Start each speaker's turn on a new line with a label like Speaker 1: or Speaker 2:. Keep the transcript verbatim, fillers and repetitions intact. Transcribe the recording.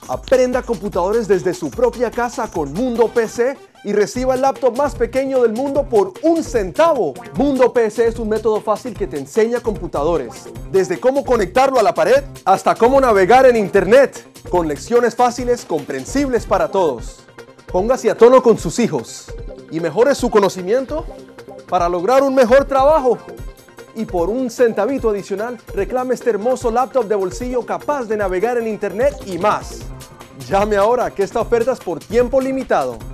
Speaker 1: Aprenda computadores desde su propia casa con Mundo P C y reciba el laptop más pequeño del mundo por un centavo. Mundo P C es un método fácil que te enseña computadores, desde cómo conectarlo a la pared hasta cómo navegar en Internet, con lecciones fáciles, comprensibles para todos. Póngase a tono con sus hijos y mejore su conocimiento para lograr un mejor trabajo. Y por un centavito adicional, reclame este hermoso laptop de bolsillo capaz de navegar en Internet y más. Llame ahora, que esta oferta es por tiempo limitado.